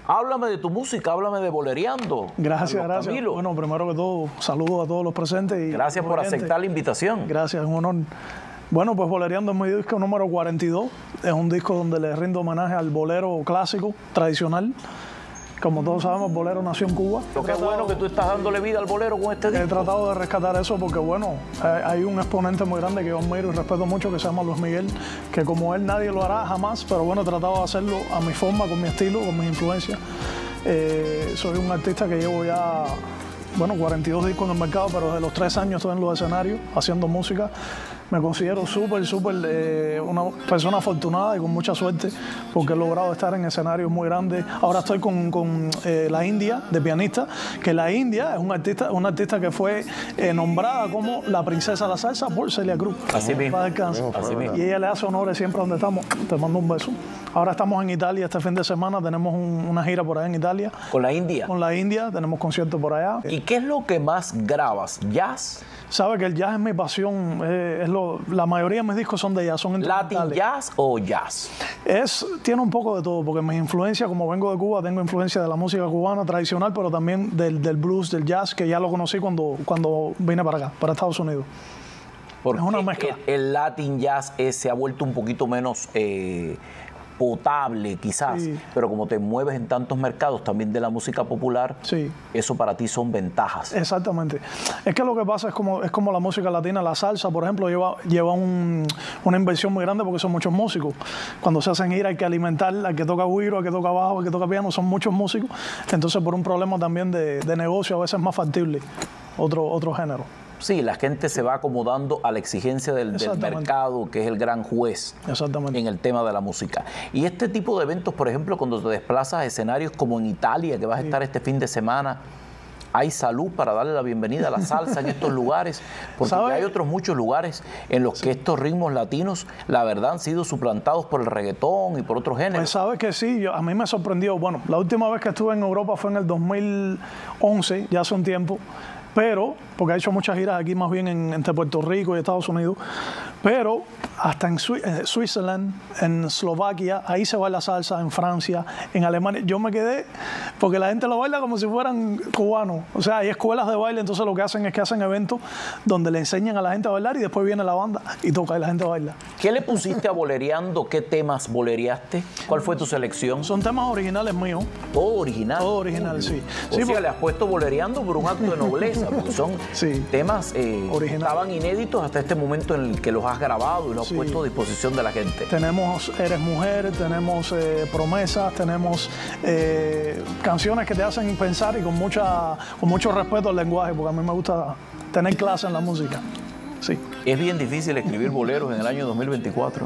Háblame de tu música, háblame de Bolereando. Gracias, Carlos gracias. Camilo. Bueno, primero que todo, saludos a todos los presentes. Y Gracias por aceptar la invitación. Gracias, es un honor. Bueno, pues Bolereando es mi disco número 42. Es un disco donde le rindo homenaje al bolero clásico, tradicional. Como todos sabemos, el bolero nació en Cuba. Lo que es bueno que tú estás dándole vida al bolero con este disco. He tratado de rescatar eso porque, bueno, hay un exponente muy grande que yo admiro y respeto mucho que se llama Luis Miguel, que como él nadie lo hará jamás, pero bueno, he tratado de hacerlo a mi forma, con mi estilo, con mis influencias. Soy un artista que llevo ya, bueno, 42 discos en el mercado, pero desde los 3 años estoy en los escenarios haciendo música. Me considero súper una persona afortunada y con mucha suerte porque he logrado estar en escenarios muy grandes. Ahora estoy con la India de pianista, que la India es una artista que fue nombrada como la princesa de la salsa por Celia Cruz. Así mismo. Para descansar. Así mismo. Y ella le hace honores siempre donde estamos. Te mando un beso. Ahora estamos en Italia este fin de semana, tenemos una gira por allá en Italia. ¿Con la India? Con la India, tenemos conciertos por allá. ¿Y qué es lo que más grabas? ¿Jazz? Sabe que el jazz es mi pasión, la mayoría de mis discos son de jazz, son ¿Latin jazz o jazz? Tiene un poco de todo, porque mis influencias, como vengo de Cuba, tengo influencia de la música cubana tradicional, pero también del blues, del jazz, que ya lo conocí cuando vine para acá, para Estados Unidos. Porque es una mezcla. El Latin jazz se ha vuelto un poquito menos potable quizás, sí, pero como te mueves en tantos mercados también de la música popular, sí, eso para ti son ventajas. Exactamente. Es que lo que pasa es como la música latina, la salsa, por ejemplo, lleva una inversión muy grande porque son muchos músicos. Cuando se hacen gira hay que alimentar al que toca güiro, al que toca bajo, al que toca piano, son muchos músicos. Entonces por un problema también de negocio a veces es más factible otro género. Sí, la gente se va acomodando a la exigencia del mercado, que es el gran juez en el tema de la música. Y este tipo de eventos, por ejemplo, cuando te desplazas a escenarios como en Italia, que vas a estar este fin de semana, ¿hay salud para darle la bienvenida a la salsa en estos lugares? Porque hay otros muchos lugares en los que estos ritmos latinos, la verdad, han sido suplantados por el reggaetón y por otros géneros. Pues sabes que sí, a mí me sorprendió. Bueno, la última vez que estuve en Europa fue en el 2011, ya hace un tiempo. Pero, porque he hecho muchas giras aquí más bien entre Puerto Rico y Estados Unidos, pero hasta en Switzerland, en Eslovaquia, ahí se baila salsa, en Francia, en Alemania. Yo me quedé, porque la gente lo baila como si fueran cubanos. O sea, hay escuelas de baile, entonces lo que hacen es que hacen eventos donde le enseñan a la gente a bailar y después viene la banda y toca y la gente baila. ¿Qué le pusiste a Bolereando? ¿Qué temas bolereaste? ¿Cuál fue tu selección? Son temas originales míos. ¿Todo original? Todo original, sí. O sea, le has puesto Bolereando por un acto de nobleza, porque son temas que estaban inéditos hasta este momento en el que los has grabado y los has puesto a disposición de la gente. Tenemos Eres Mujer, tenemos Promesas, tenemos canciones que te hacen pensar y con mucho respeto al lenguaje, porque a mí me gusta tener clase en la música. Sí. Es bien difícil escribir boleros en el año 2024.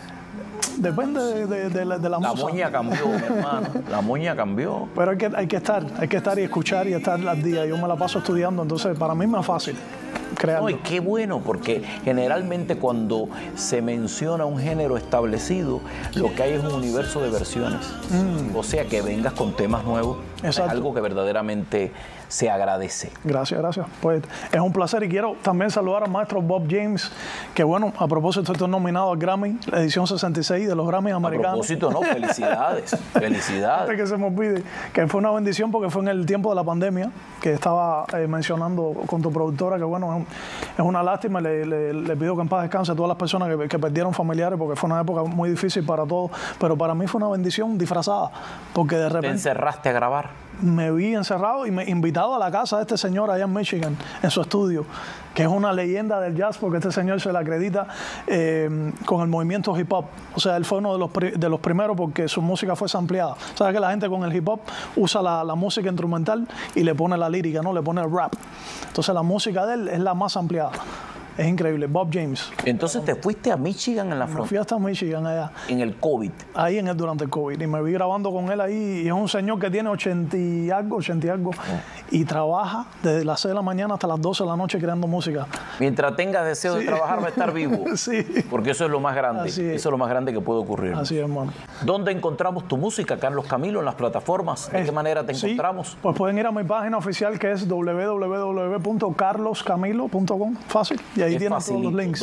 Depende de la música. La moña cambió, mi hermano. La moña cambió. Pero hay que estar y escuchar y estar al día. Yo me la paso estudiando, entonces para mí es más fácil crearlo. No, y qué bueno, porque generalmente cuando se menciona un género establecido, lo que hay es un universo de versiones. O sea, que vengas con temas nuevos. Es algo que verdaderamente se agradece. Gracias, gracias. Pues es un placer y quiero también saludar al maestro Bob James, que bueno, a propósito estoy nominado al Grammy, la edición 66 de los Grammys americanos. A propósito, no, felicidades, felicidades. Que se me olvide, que fue una bendición porque fue en el tiempo de la pandemia, que estaba mencionando con tu productora, que bueno, es una lástima, le pido que en paz descanse a todas las personas que perdieron familiares, porque fue una época muy difícil para todos, pero para mí fue una bendición disfrazada, porque de repente... ¿Te encerraste a grabar? Me vi encerrado y me invitado a la casa de este señor allá en Michigan, en su estudio, que es una leyenda del jazz porque este señor se le acredita con el movimiento hip hop. O sea, él fue uno de los primeros porque su música fue sampleada. Sabes que la gente con el hip hop usa la música instrumental y le pone la lírica, ¿no? Le pone el rap. Entonces la música de él es la más ampliada. Es increíble, Bob James. Entonces te fuiste a Michigan en la frontera. Me fui hasta Michigan allá. En el COVID. Ahí durante el COVID. Y me vi grabando con él ahí. Y es un señor que tiene 80 y algo. Y trabaja desde las 6 de la mañana hasta las 12 de la noche creando música. Mientras tengas deseo de trabajar va a estar vivo. Sí. Porque eso es lo más grande. Eso es lo más grande que puede ocurrir. Así es, hermano. ¿Dónde encontramos tu música, Carlos Camilo? ¿En las plataformas? ¿De qué manera te encontramos? Pues pueden ir a mi página oficial que es www.carloscamilo.com. Fácil. Y ahí tienen todos los links.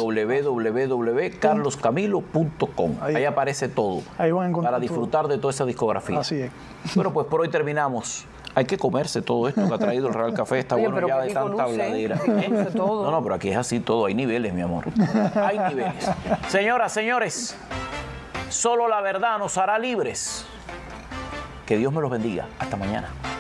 www.carloscamilo.com. Ahí aparece todo. Ahí van a encontrar para disfrutar de toda esa discografía. Así es. Bueno, pues por hoy terminamos. Hay que comerse todo esto que ha traído el Real Café. Está bueno ya de tanta habladera. No, pero aquí es así todo. Hay niveles, mi amor. Hay niveles. Señoras, señores, solo la verdad nos hará libres. Que Dios me los bendiga. Hasta mañana.